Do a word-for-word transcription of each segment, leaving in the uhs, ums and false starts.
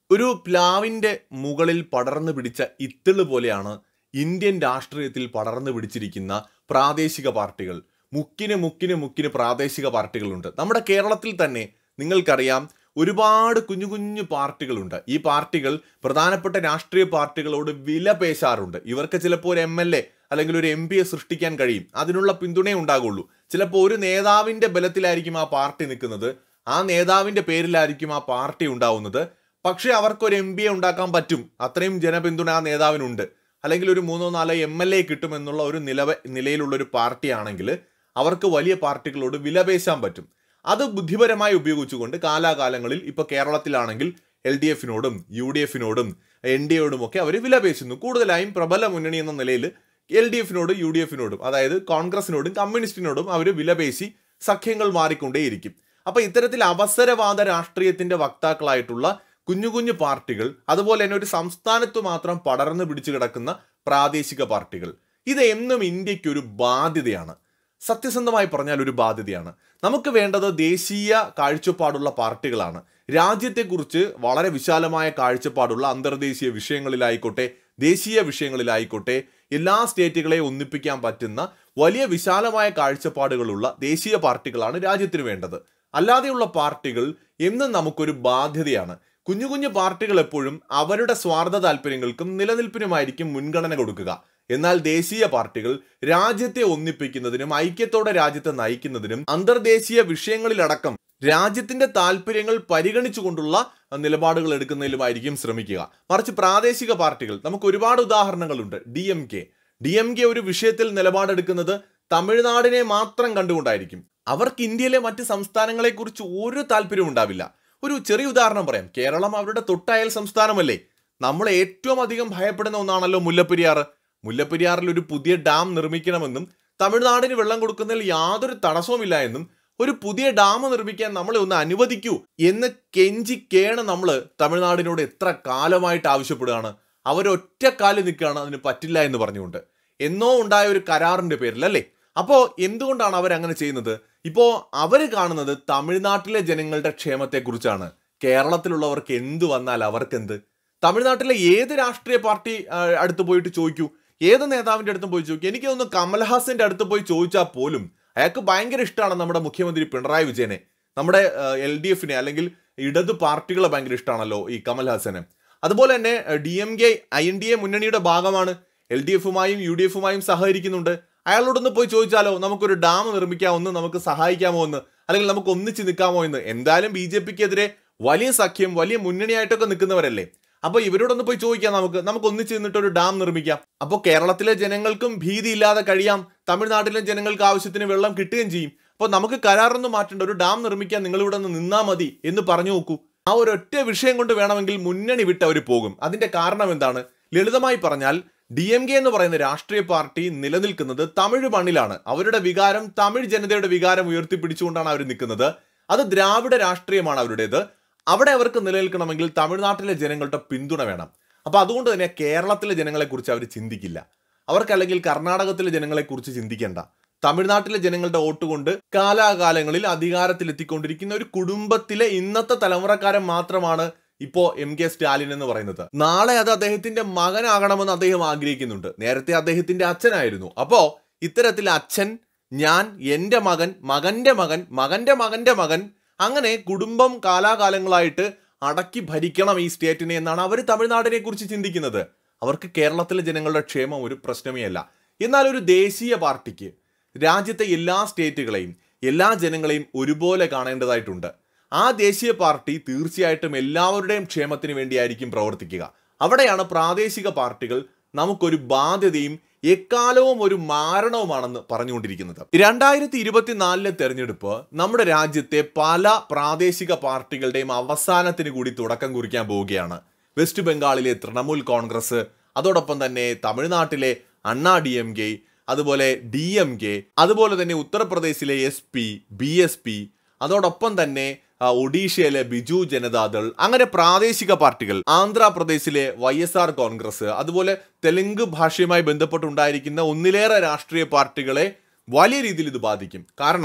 ഒരു പ്ലാവിൻ്റെ മുകളിൽ പടർന്നു പിടിച്ച ഇത്തിള് പോലെയാണ് ഇന്ത്യൻ രാഷ്ട്രീയത്തിൽ പടർന്നു പിടിച്ചിരിക്കുന്ന പ്രാദേശിക പാർട്ടികൾ. മുക്കിന് മുക്കിന് മുക്കിന് പ്രാദേശിക പാർട്ടികളുണ്ട്. നമ്മുടെ കേരളത്തിൽ തന്നെ നിങ്ങൾക്കറിയാം ഒരുപാട് കുഞ്ഞു കുഞ്ഞു പാർട്ടികളുണ്ട്. ഈ പാർട്ടികൾ പ്രധാനപ്പെട്ട രാഷ്ട്രീയ പാർട്ടികളോട് വില പേശാറുണ്ട്. ഇവർക്ക് ചിലപ്പോൾ ഒരു എം എൽ എ അല്ലെങ്കിൽ ഒരു എം പിയെ സൃഷ്ടിക്കാൻ കഴിയും, അതിനുള്ള പിന്തുണയേ ഉണ്ടാകുള്ളൂ. ചിലപ്പോൾ ഒരു നേതാവിൻ്റെ ബലത്തിലായിരിക്കും ആ പാർട്ടി നിൽക്കുന്നത്, ആ നേതാവിൻ്റെ പേരിലായിരിക്കും ആ പാർട്ടി ഉണ്ടാവുന്നത്. പക്ഷേ അവർക്കൊരു എം പിയെ ഉണ്ടാക്കാൻ പറ്റും, അത്രയും ജനപിന്തുണ ആ നേതാവിനുണ്ട്. അല്ലെങ്കിൽ ഒരു മൂന്നോ നാലോ എം എൽ എ കിട്ടുമെന്നുള്ള ഒരു നിലവ നിലയിലുള്ളൊരു പാർട്ടിയാണെങ്കിൽ അവർക്ക് വലിയ പാർട്ടികളോട് വിലപേശാൻ പറ്റും. അത് ബുദ്ധിപരമായി ഉപയോഗിച്ചുകൊണ്ട് കാലാകാലങ്ങളിൽ ഇപ്പോൾ കേരളത്തിലാണെങ്കിൽ എൽ ഡി എഫിനോടും യു ഡി എഫിനോടും എൻ ഡി എയോടും ഒക്കെ അവർ വിലപേശുന്നു. കൂടുതലായും പ്രബല മുന്നണി എന്ന നിലയിൽ എൽ ഡി എഫിനോടും യു ഡി എഫിനോടും അതായത് കോൺഗ്രസിനോടും കമ്മ്യൂണിസ്റ്റിനോടും അവർ വിലപേശി സഖ്യങ്ങൾ മാറിക്കൊണ്ടേയിരിക്കും. അപ്പോൾ ഇത്തരത്തിൽ അവസരവാദ രാഷ്ട്രീയത്തിൻ്റെ വക്താക്കളായിട്ടുള്ള കുഞ്ഞു കുഞ്ഞു പാർട്ടികൾ, അതുപോലെ തന്നെ ഒരു സംസ്ഥാനത്ത് മാത്രം പടർന്നു പിടിച്ചു കിടക്കുന്ന പ്രാദേശിക പാർട്ടികൾ, ഇത് എന്നും ഇന്ത്യക്കൊരു ബാധ്യതയാണ്. സത്യസന്ധമായി പറഞ്ഞാൽ ഒരു ബാധ്യതയാണ്. നമുക്ക് വേണ്ടത് ദേശീയ കാഴ്ചപ്പാടുള്ള പാർട്ടികളാണ്. രാജ്യത്തെക്കുറിച്ച് വളരെ വിശാലമായ കാഴ്ചപ്പാടുള്ള അന്തർദേശീയ വിഷയങ്ങളിലായിക്കോട്ടെ ദേശീയ വിഷയങ്ങളിലായിക്കോട്ടെ എല്ലാ സ്റ്റേറ്റുകളെയും ഒന്നിപ്പിക്കാൻ പറ്റുന്ന വലിയ വിശാലമായ കാഴ്ചപ്പാടുകളുള്ള ദേശീയ പാർട്ടികളാണ് രാജ്യത്തിന് വേണ്ടത്. അല്ലാതെയുള്ള പാർട്ടികൾ എന്നും നമുക്കൊരു ബാധ്യതയാണ്. കുഞ്ഞു കുഞ്ഞു പാർട്ടികൾ എപ്പോഴും അവരുടെ സ്വാർത്ഥ താല്പര്യങ്ങൾക്കും നിലനിൽപ്പിനുമായിരിക്കും മുൻഗണന കൊടുക്കുക. എന്നാൽ ദേശീയ പാർട്ടികൾ രാജ്യത്തെ ഒന്നിപ്പിക്കുന്നതിനും ഐക്യത്തോടെ രാജ്യത്തെ നയിക്കുന്നതിനും അന്തർദേശീയ വിഷയങ്ങളിലടക്കം രാജ്യത്തിന്റെ താല്പര്യങ്ങൾ പരിഗണിച്ചുകൊണ്ടുള്ള നിലപാടുകൾ എടുക്കുന്നതിലുമായിരിക്കും ശ്രമിക്കുക. മറിച്ച് പ്രാദേശിക പാർട്ടികൾ നമുക്ക് ഒരുപാട് ഉദാഹരണങ്ങളുണ്ട്. D M K D M K ഒരു വിഷയത്തിൽ നിലപാടെടുക്കുന്നത് തമിഴ്നാടിനെ മാത്രം കണ്ടുകൊണ്ടായിരിക്കും. അവർക്ക് ഇന്ത്യയിലെ മറ്റ് സംസ്ഥാനങ്ങളെക്കുറിച്ച് ഒരു താല്പര്യവും ഉണ്ടാവില്ല. ഒരു ചെറിയ ഉദാഹരണം പറയാം. കേരളം അവരുടെ തൊട്ടയൽ സംസ്ഥാനമല്ലേ. നമ്മൾ ഏറ്റവും അധികം ഭയപ്പെടുന്ന ഒന്നാണല്ലോ മുല്ലപ്പെരിയാർ. മുല്ലപ്പെരിയാറിൽ ഒരു പുതിയ ഡാം നിർമ്മിക്കണമെന്നും തമിഴ്നാടിന് വെള്ളം കൊടുക്കുന്നതിൽ യാതൊരു തടസ്സവുമില്ല എന്നും ഒരു പുതിയ ഡാം നിർമ്മിക്കാൻ നമ്മളെ ഒന്ന് അനുവദിക്കൂ എന്ന് കെഞ്ചി കേണ് നമ്മൾ തമിഴ്നാടിനോട് എത്ര കാലമായിട്ട് ആവശ്യപ്പെടുകയാണ്. അവരൊറ്റക്കാലിൽ നിൽക്കുകയാണ് അതിന് പറ്റില്ല എന്ന് പറഞ്ഞുകൊണ്ട്. എന്നോ ഉണ്ടായ ഒരു കരാറിന്റെ പേരിൽ അല്ലേ. അപ്പോൾ എന്തുകൊണ്ടാണ് അവരങ്ങനെ ചെയ്യുന്നത്? ഇപ്പോൾ അവർ കാണുന്നത് തമിഴ്നാട്ടിലെ ജനങ്ങളുടെ ക്ഷേമത്തെക്കുറിച്ചാണ്. കേരളത്തിലുള്ളവർക്ക് എന്ത് വന്നാൽ അവർക്കെന്ത്? തമിഴ്നാട്ടിലെ ഏത് രാഷ്ട്രീയ പാർട്ടി അടുത്ത് പോയിട്ട് ചോദിക്കൂ, ഏത് നേതാവിൻ്റെ അടുത്തും പോയി ചോദിക്കൂ. എനിക്ക് തോന്നുന്നു കമൽഹാസന്റെ അടുത്ത് പോയി ചോദിച്ചാൽ പോലും അയാൾക്ക് ഭയങ്കര ഇഷ്ടമാണ് നമ്മുടെ മുഖ്യമന്ത്രി പിണറായി വിജയനെ. നമ്മുടെ എൽ ഡി എഫിനെ അല്ലെങ്കിൽ ഇടത് പാർട്ടികളെ ഭയങ്കര ഇഷ്ടമാണല്ലോ ഈ കമൽഹാസന്. അതുപോലെ തന്നെ D M K I N D A മുന്നണിയുടെ ഭാഗമാണ്, എൽ ഡി എഫുമായും യു ഡി എഫുമായും സഹകരിക്കുന്നുണ്ട്. അയാളോടൊന്ന് പോയി ചോദിച്ചാലോ, നമുക്കൊരു ഡാം നിർമ്മിക്കാമോ, നമുക്ക് സഹായിക്കാമോ എന്ന്, അല്ലെങ്കിൽ നമുക്ക് ഒന്നിച്ച് നിൽക്കാമോ എന്ന്. എന്തായാലും ബി ജെ പിക്കെതിരെ വലിയ സഖ്യം വലിയ മുന്നണിയായിട്ടൊക്കെ നിൽക്കുന്നവരല്ലേ. അപ്പോൾ ഇവരോടൊന്ന് പോയി ചോദിക്കാം, നമുക്ക് നമുക്ക് ഒന്നിച്ച് നിന്നിട്ട് ഒരു ഡാം നിർമ്മിക്കാം. അപ്പോൾ കേരളത്തിലെ ജനങ്ങൾക്കും ഭീതിയില്ലാതെ കഴിയാം, തമിഴ്നാട്ടിലെ ജനങ്ങൾക്ക് ആവശ്യത്തിന് വെള്ളം കിട്ടുകയും ചെയ്യും. അപ്പോൾ നമുക്ക് കരാറൊന്നും മാറ്റേണ്ട, ഒരു ഡാം നിർമ്മിക്കാൻ നിങ്ങളിവിടെ നിന്ന് നിന്നാൽ മതി എന്ന് പറഞ്ഞു നോക്കൂ. ആ ഒരൊറ്റ വിഷയം കൊണ്ട് വേണമെങ്കിൽ മുന്നണി വിട്ട് അവർ പോകും. അതിന്റെ കാരണം എന്താണ്? ലളിതമായി പറഞ്ഞാൽ ഡി എം കെ എന്ന് പറയുന്ന രാഷ്ട്രീയ പാർട്ടി നിലനിൽക്കുന്നത് തമിഴ് മണ്ണിലാണ്. അവരുടെ വികാരം തമിഴ് ജനതയുടെ വികാരം ഉയർത്തിപ്പിടിച്ചുകൊണ്ടാണ് അവർ നിൽക്കുന്നത്. അത് ദ്രാവിഡ രാഷ്ട്രീയമാണ് അവരുടേത്. അവിടെ അവർക്ക് നിലനിൽക്കണമെങ്കിൽ തമിഴ്നാട്ടിലെ ജനങ്ങളുടെ പിന്തുണ വേണം. അപ്പോൾ അതുകൊണ്ട് തന്നെ കേരളത്തിലെ ജനങ്ങളെക്കുറിച്ച് അവർ ചിന്തിക്കില്ല. അവർക്കല്ലെങ്കിൽ കർണാടകത്തിലെ ജനങ്ങളെക്കുറിച്ച് ചിന്തിക്കേണ്ട. തമിഴ്നാട്ടിലെ ജനങ്ങളുടെ വോട്ട് കൊണ്ട് കാലാകാലങ്ങളിൽ അധികാരത്തിലെത്തിക്കൊണ്ടിരിക്കുന്ന ഒരു കുടുംബത്തിലെ ഇന്നത്തെ തലമുറക്കാരൻ മാത്രമാണ് ഇപ്പോൾ എം കെ സ്റ്റാലിൻ എന്ന് പറയുന്നത്. നാളെ അത് അദ്ദേഹത്തിന്റെ മകനാകണമെന്ന് അദ്ദേഹം ആഗ്രഹിക്കുന്നുണ്ട്. നേരത്തെ അദ്ദേഹത്തിന്റെ അച്ഛനായിരുന്നു. അപ്പോൾ ഇത്തരത്തിൽ അച്ഛൻ, ഞാൻ, എൻ്റെ മകൻ, മകന്റെ മകൻ, മകന്റെ മകന്റെ മകൻ, അങ്ങനെ കുടുംബം കാലാകാലങ്ങളായിട്ട് അടക്കി ഭരിക്കണം ഈ സ്റ്റേറ്റിനെ എന്നാണ് അവർ തമിഴ്നാടിനെ കുറിച്ച് ചിന്തിക്കുന്നത്. അവർക്ക് കേരളത്തിലെ ജനങ്ങളുടെ ക്ഷേമം ഒരു പ്രശ്നമേ അല്ല. എന്നാൽ ഒരു ദേശീയ പാർട്ടിക്ക് രാജ്യത്തെ എല്ലാ സ്റ്റേറ്റുകളെയും എല്ലാ ജനങ്ങളെയും ഒരുപോലെ കാണേണ്ടതായിട്ടുണ്ട്. ആ ദേശീയ പാർട്ടി തീർച്ചയായിട്ടും എല്ലാവരുടെയും ക്ഷേമത്തിന് വേണ്ടിയായിരിക്കും പ്രവർത്തിക്കുക. അവിടെയാണ് പ്രാദേശിക പാർട്ടികൾ നമുക്കൊരു ബാധ്യതയും എക്കാലവും ഒരു മാരണവുമാണെന്ന് പറഞ്ഞുകൊണ്ടിരിക്കുന്നത്. രണ്ടായിരത്തി ഇരുപത്തിനാലിലെ തെരഞ്ഞെടുപ്പ് നമ്മുടെ രാജ്യത്തെ പല പ്രാദേശിക പാർട്ടികളുടെയും അവസാനത്തിന് കൂടി തുടക്കം കുറിക്കാൻ പോവുകയാണ്. വെസ്റ്റ് ബംഗാളിലെ തൃണമൂൽ കോൺഗ്രസ്, അതോടൊപ്പം തന്നെ തമിഴ്നാട്ടിലെ അണ്ണാ ഡി എം കെ, അതുപോലെ ഡി എം കെ, അതുപോലെ തന്നെ ഉത്തർപ്രദേശിലെ S P, B S P, അതോടൊപ്പം തന്നെ ഒഡീഷയിലെ ബിജു ജനതാദൾ, അങ്ങനെ പ്രാദേശിക പാർട്ടികൾ, ആന്ധ്രാപ്രദേശിലെ വൈ എസ് ആർ കോൺഗ്രസ്, അതുപോലെ തെലുങ്ക് ഭാഷയുമായി ബന്ധപ്പെട്ടുണ്ടായിരിക്കുന്ന ഒന്നിലേറെ രാഷ്ട്രീയ പാർട്ടികളെ വലിയ രീതിയിൽ ഇത് ബാധിക്കും. കാരണം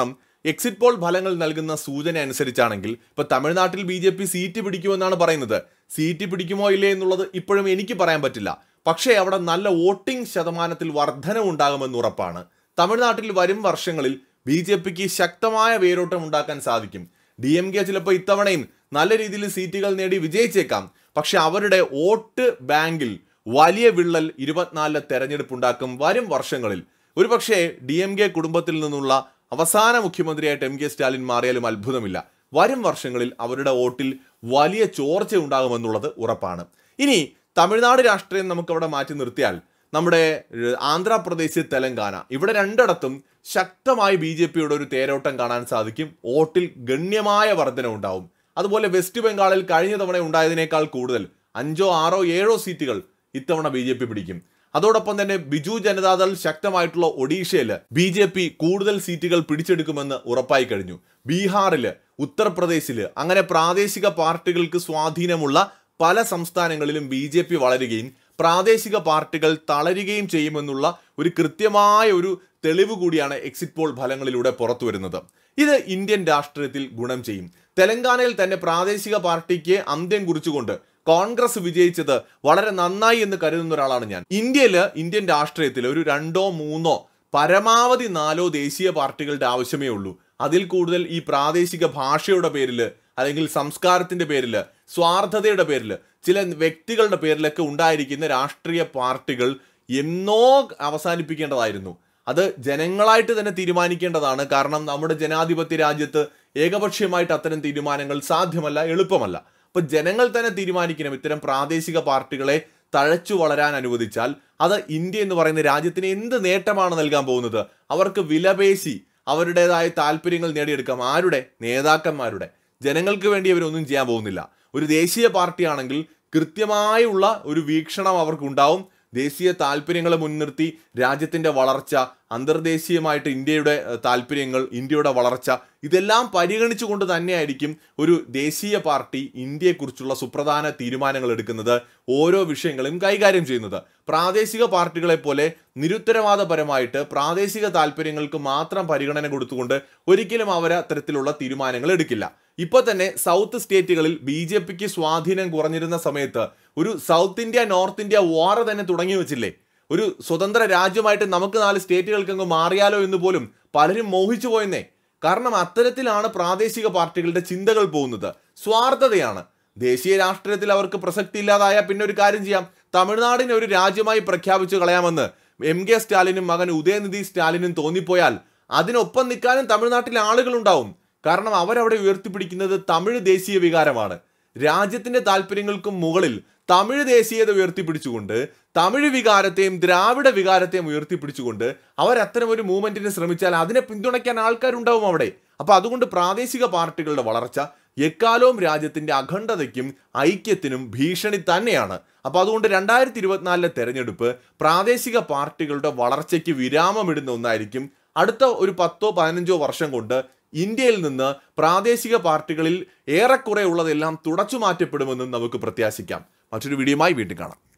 എക്സിറ്റ് പോൾ ഫലങ്ങൾ നൽകുന്ന സൂചന അനുസരിച്ചാണെങ്കിൽ ഇപ്പൊ തമിഴ്നാട്ടിൽ ബി ജെ പി സീറ്റ് പിടിക്കുമെന്നാണ് പറയുന്നത്. സീറ്റ് പിടിക്കുമോ ഇല്ലേ എന്നുള്ളത് ഇപ്പോഴും എനിക്ക് പറയാൻ പറ്റില്ല. പക്ഷേ അവിടെ നല്ല വോട്ടിംഗ് ശതമാനത്തിൽ വർധനവുണ്ടാകുമെന്ന് ഉറപ്പാണ്. തമിഴ്നാട്ടിൽ വരും വർഷങ്ങളിൽ ബി ജെ പിക്ക് ശക്തമായ വേരോട്ടം ഉണ്ടാക്കാൻ സാധിക്കും. ഡി എം കെ ചിലപ്പോൾ ഇത്തവണയും നല്ല രീതിയിൽ സീറ്റുകൾ നേടി വിജയിച്ചേക്കാം. പക്ഷെ അവരുടെ വോട്ട് ബാങ്കിൽ വലിയ വിള്ളൽ ഇരുപത്തിനാലിലെ തെരഞ്ഞെടുപ്പ് ഉണ്ടാക്കും വരും വർഷങ്ങളിൽ. ഒരുപക്ഷെ ഡി എം കെ കുടുംബത്തിൽ നിന്നുള്ള അവസാന മുഖ്യമന്ത്രിയായിട്ട് എം കെ സ്റ്റാലിൻ മാറിയാലും അത്ഭുതമില്ല. വരും വർഷങ്ങളിൽ അവരുടെ വോട്ടിൽ വലിയ ചോർച്ച ഉണ്ടാകുമെന്നുള്ളത് ഉറപ്പാണ്. ഇനി തമിഴ്നാട് രാഷ്ട്രീയം നമുക്കവിടെ മാറ്റി നിർത്തിയാൽ നമ്മുടെ ആന്ധ്രാപ്രദേശ്, തെലങ്കാന ഇവിടെ രണ്ടിടത്തും ശക്തമായി ബി ജെ പിയുടെ ഒരു തേരോട്ടം കാണാൻ സാധിക്കും. വോട്ടിൽ ഗണ്യമായ വർധന ഉണ്ടാവും. അതുപോലെ വെസ്റ്റ് ബംഗാളിൽ കഴിഞ്ഞ തവണ ഉണ്ടായതിനേക്കാൾ കൂടുതൽ അഞ്ചോ ആറോ ഏഴോ സീറ്റുകൾ ഇത്തവണ ബി ജെ പി പിടിക്കും. അതോടൊപ്പം തന്നെ ബിജു ജനതാദൾ ശക്തമായിട്ടുള്ള ഒഡീഷയിൽ ബി ജെ പി കൂടുതൽ സീറ്റുകൾ പിടിച്ചെടുക്കുമെന്ന് ഉറപ്പായി കഴിഞ്ഞു. ബീഹാറിൽ, ഉത്തർപ്രദേശിൽ അങ്ങനെ പ്രാദേശിക പാർട്ടികൾക്ക് സ്വാധീനമുള്ള പല സംസ്ഥാനങ്ങളിലും ബി ജെ പി വളരുകയും പ്രാദേശിക പാർട്ടികൾ തളരുകയും ചെയ്യുമെന്നുള്ള ഒരു കൃത്യമായ ഒരു തെളിവ് കൂടിയാണ് എക്സിറ്റ് പോൾ ഫലങ്ങളിലൂടെ പുറത്തു വരുന്നത്. ഇത് ഇന്ത്യൻ രാഷ്ട്രീയത്തിൽ ഗുണം ചെയ്യും. തെലങ്കാനയിൽ തന്നെ പ്രാദേശിക പാർട്ടിക്ക് അന്ത്യം കുറിച്ചുകൊണ്ട് കോൺഗ്രസ് വിജയിച്ചത് വളരെ നന്നായി എന്ന് കരുതുന്ന ഒരാളാണ് ഞാൻ. ഇന്ത്യയിൽ ഇന്ത്യൻ രാഷ്ട്രീയത്തിൽ ഒരു രണ്ടോ മൂന്നോ പരമാവധി നാലോ ദേശീയ പാർട്ടികളുടെ ആവശ്യമേ ഉള്ളൂ. അതിൽ കൂടുതൽ ഈ പ്രാദേശിക ഭാഷയുടെ പേരിൽ അല്ലെങ്കിൽ സംസ്കാരത്തിന്റെ പേരിൽ, സ്വാർത്ഥതയുടെ പേരിൽ, ചില വ്യക്തികളുടെ പേരിലൊക്കെ ഉണ്ടായിരിക്കുന്ന രാഷ്ട്രീയ പാർട്ടികൾ എന്നോ അവസാനിപ്പിക്കേണ്ടതായിരുന്നു. അത് ജനങ്ങളായിട്ട് തന്നെ തീരുമാനിക്കേണ്ടതാണ്. കാരണം നമ്മുടെ ജനാധിപത്യ രാജ്യത്ത് ഏകപക്ഷീയമായിട്ട് അത്തരം തീരുമാനങ്ങൾ സാധ്യമല്ല, എളുപ്പമല്ല. അപ്പൊ ജനങ്ങൾ തന്നെ തീരുമാനിക്കണം. ഇത്തരം പ്രാദേശിക പാർട്ടികളെ തഴച്ചു വളരാൻ അനുവദിച്ചാൽ അത് ഇന്ത്യ എന്ന് പറയുന്ന രാജ്യത്തിന് എന്ത് നേട്ടമാണ് നൽകാൻ പോകുന്നത്? അവർക്ക് വിലപേശി അവരുടേതായ താല്പര്യങ്ങൾ നേടിയെടുക്കാം. ആരുടെ? നേതാക്കന്മാരുടെ. ജനങ്ങൾക്ക് വേണ്ടി അവരൊന്നും ചെയ്യാൻ പോകുന്നില്ല. ഒരു ദേശീയ പാർട്ടിയാണെങ്കിൽ കൃത്യമായുള്ള ഒരു വീക്ഷണം അവർക്കുണ്ടാവും. ദേശീയ താല്പര്യങ്ങളെ മുൻനിർത്തി രാജ്യത്തിൻ്റെ വളർച്ച, അന്തർദേശീയമായിട്ട് ഇന്ത്യയുടെ താല്പര്യങ്ങൾ, ഇന്ത്യയുടെ വളർച്ച ഇതെല്ലാം പരിഗണിച്ചുകൊണ്ട് തന്നെയായിരിക്കും ഒരു ദേശീയ പാർട്ടി ഇന്ത്യയെക്കുറിച്ചുള്ള സുപ്രധാന തീരുമാനങ്ങൾ എടുക്കുന്നത്, ഓരോ വിഷയങ്ങളും കൈകാര്യം ചെയ്യുന്നത്. പ്രാദേശിക പാർട്ടികളെ പോലെ നിരുത്തരവാദപരമായിട്ട് പ്രാദേശിക താല്പര്യങ്ങൾക്ക് മാത്രം പരിഗണന കൊടുത്തുകൊണ്ട് ഒരിക്കലും അവർ അത്തരത്തിലുള്ള തീരുമാനങ്ങൾ എടുക്കില്ല. ഇപ്പോൾ തന്നെ സൗത്ത് സ്റ്റേറ്റുകളിൽ ബി ജെ പിക്ക് സ്വാധീനം കുറഞ്ഞിരുന്ന സമയത്ത് ഒരു south India north India war തന്നെ തുടങ്ങി വെച്ചില്ലേ? ഒരു സ്വതന്ത്ര രാജ്യമായിട്ട് നമുക്ക് നാല് സ്റ്റേറ്റുകൾക്കങ്ങ് മാറിയാലോ എന്ന് പോലും പലരും മോഹിച്ചു പോയെന്നേ. കാരണം അത്തരത്തിലാണ് പ്രാദേശിക പാർട്ടികളുടെ ചിന്തകൾ പോകുന്നത്. സ്വാർത്ഥതയാണ്. ദേശീയ രാഷ്ട്രീയത്തിൽ അവർക്ക് പ്രസക്തി ഇല്ലാതായ പിന്നെ ഒരു കാര്യം ചെയ്യാം, തമിഴ്നാടിനെ ഒരു രാജ്യമായി പ്രഖ്യാപിച്ചു കളയാമെന്ന് എം കെ സ്റ്റാലിനും മകൻ ഉദയനിധി സ്റ്റാലിനും തോന്നിപ്പോയാൽ അതിനൊപ്പം നിൽക്കാനും തമിഴ്നാട്ടിലെ ആളുകളുണ്ടാവും. കാരണം അവരവിടെ ഉയർത്തിപ്പിടിക്കുന്നത് തമിഴ് ദേശീയ വികാരമാണ്. രാജ്യത്തിന്റെ താല്പര്യങ്ങൾക്കും മുകളിൽ തമിഴ് ദേശീയത ഉയർത്തിപ്പിടിച്ചുകൊണ്ട്, തമിഴ് വികാരത്തെയും ദ്രാവിഡ വികാരത്തെയും ഉയർത്തിപ്പിടിച്ചുകൊണ്ട് അവർ അത്തരം ഒരു മൂവ്മെന്റിന് ശ്രമിച്ചാൽ അതിനെ പിന്തുണയ്ക്കാൻ ആൾക്കാരുണ്ടാവും അവിടെ. അപ്പൊ അതുകൊണ്ട് പ്രാദേശിക പാർട്ടികളുടെ വളർച്ച എക്കാലവും രാജ്യത്തിന്റെ അഖണ്ഡതയ്ക്കും ഐക്യത്തിനും ഭീഷണി തന്നെയാണ്. അപ്പൊ അതുകൊണ്ട് രണ്ടായിരത്തി ഇരുപത്തിനാലിലെ തെരഞ്ഞെടുപ്പ് പ്രാദേശിക പാർട്ടികളുടെ വളർച്ചയ്ക്ക് വിരാമമിടുന്ന ഒന്നായിരിക്കും. അടുത്ത ഒരു പത്തോ പതിനഞ്ചോ വർഷം കൊണ്ട് ഇന്ത്യയിൽ നിന്ന് പ്രാദേശിക പാർട്ടികളിൽ ഏറെക്കുറെ ഉള്ളതെല്ലാം തുടച്ചു മാറ്റപ്പെടുമെന്നും നമുക്ക് പ്രത്യാശിക്കാം. മറ്റൊരു വീഡിയോയുമായി വീണ്ടും കാണാം.